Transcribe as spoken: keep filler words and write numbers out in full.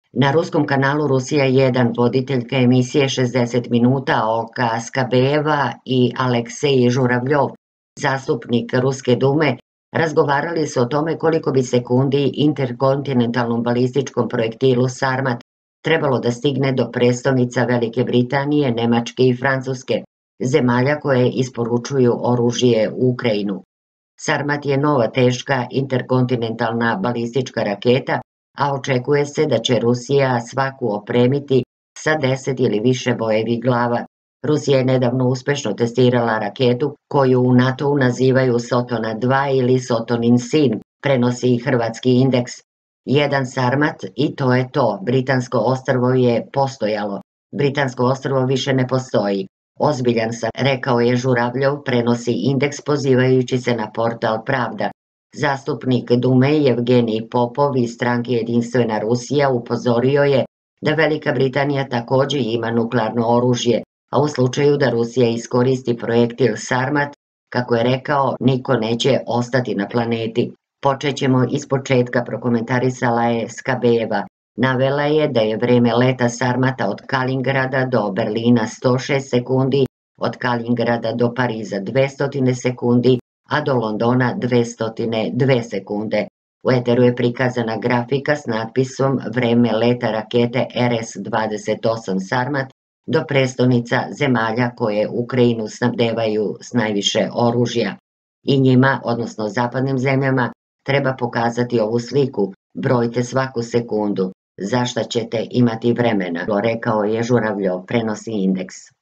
Na ruskom kanalu Rusija jedan voditeljka emisije šezdeset minuta Olga Skabejeva i Aleksej Žuravljov, zastupnik Ruske dume, razgovarali su o tome koliko bi sekundi interkontinentalnom balističkom projektilu Sarmat trebalo da stigne do prestolnica Velike Britanije, Nemačke i Francuske, zemalja koje isporučuju oružje u Ukrajinu. Sarmat je nova teška interkontinentalna balistička raketa, a očekuje se da će Rusija svaku opremiti sa deset ili više bojevih glava. Rusija je nedavno uspešno testirala raketu koju u NATO-u nazivaju Sotona dva ili Sotonin sin, prenosi i hrvatski indeks. Jedan Sarmat i to je to, britansko ostrvo je postojalo. Britansko ostrvo više ne postoji. Ozbiljan sam, rekao je Žuravljov, prenosi indeks pozivajući se na portal Pravda. Zastupnik Dume Jevgenij Popov iz stranke Jedinstvena Rusija upozorio je da Velika Britanija takođe ima nuklearno oružje, a u slučaju da Rusija iskoristi projektil Sarmat, kako je rekao, niko neće ostati na planeti. Počećemo ispočetka, prokomentarisala je Skabejeva. Navela je da je vreme leta Sarmata od Kaliningrada do Berlina sto šest sekundi, od Kaliningrada do Pariza dvesta sekundi, a do Londona dvesta dve sekunde. U eteru je prikazana grafika s natpisom vreme leta rakete R S dvadeset osam Sarmat do prestonica zemalja koje Ukrajinu snabdevaju s najviše oružja. I njima, odnosno zapadnim zemljama, treba pokazati ovu sliku, brojte svaku sekundu, za šta ćete imati vremena, rekao je Žuravljov, prenosi indeks.